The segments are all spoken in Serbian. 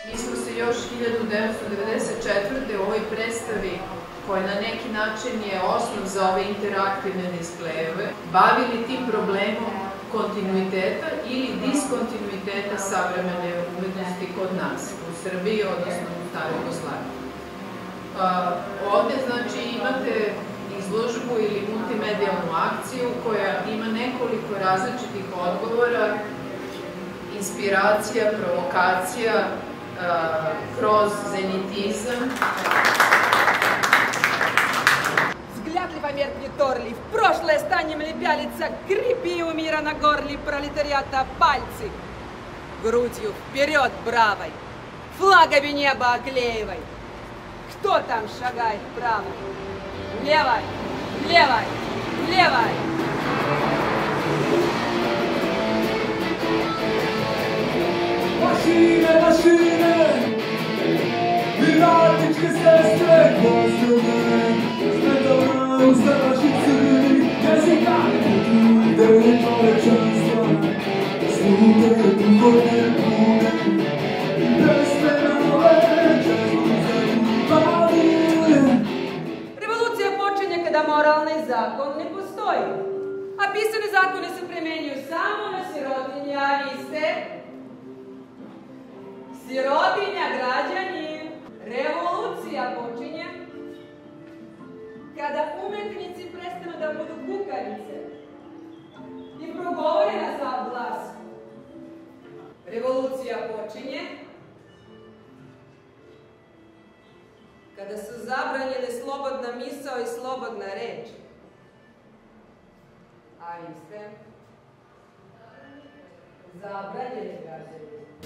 Mi smo se još 1994. u ovoj predstavi, koja na neki način je osnov za ove interaktivne displejeve, bavili tim problemom kontinuiteta ili diskontinuiteta savremene umetnosti kod nas, u Srbiji, odnosno u Staroj Jugoslaviji. Ovde, znači, imate izložbu ili multimedijalnu akciju koja ima nekoliko različitih odgovora, inspiracija, provokacija, kroz zenitizam. Взгляд левомеркий торлив, прошлое станем ли пялиться, крепи у мира на горле пролетариата пальцы. Грудью вперед бравой, флагами небо оклеивай. Кто там шагает правой? Левой, левой, левой. Mašine, mašine, i radničke sestre pozdravne, smetane usta naših crvenih jezika, da je čovečanstva, sluge duhovne pune, pesme nove, često zanimali. Revolucija počinje kada moralni zakon ne postoji, a pisani zakoni se primenjuju samo na sirotinje, a vi ste sirotinja, građani. Revolucija počinje kada umetnici prestanu da budu kukavice i progovore na sav glas. Revolucija počinje kada su zabranjene slobodna misao i slobodna reč. A vi ste zabranjeni građani.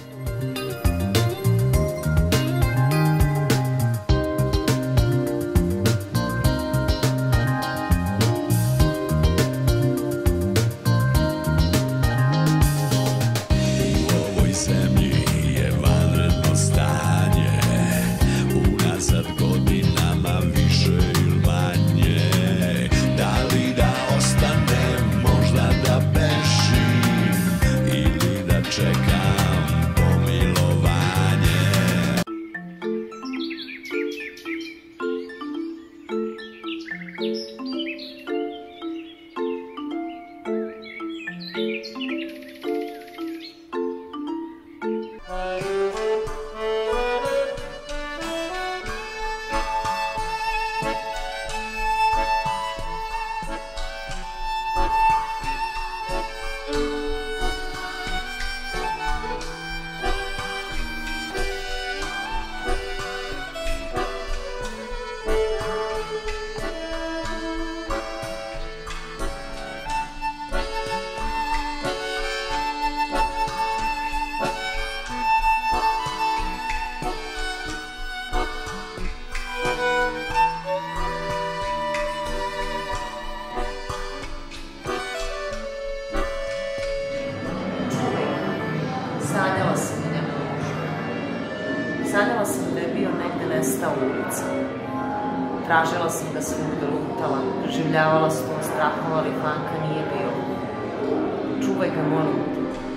Sanjala sam da je bio negde nestao ulica. Tražila sam ga svugde, lutala, preživljavala s tom strahom, ali Fanka nije bio. Čuvaj ga, molim te.